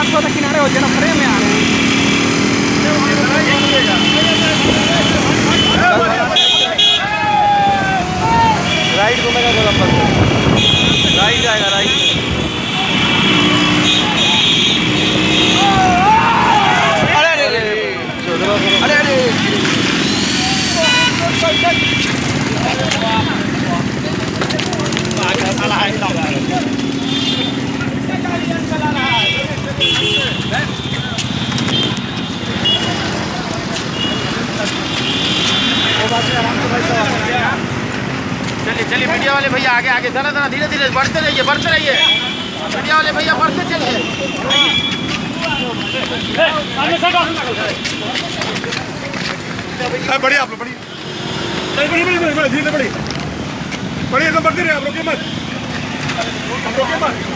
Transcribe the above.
थोड़ा सा किनारे हो जाना, फ्रेम में आ रहे हैं। राइट घूमेगा गोलंबर से, राइट जाएगा राइट। चलिए चलिए मीडिया वाले भैया आगे आगे, जरा जरा धीरे धीरे बढ़ते रहिए मीडिया वाले भैया बढ़ते चलिए। बढ़िया आप लोग बढ़िया धीरे बढ़िए एकदम बढ़ते रहे, आप रोके मत।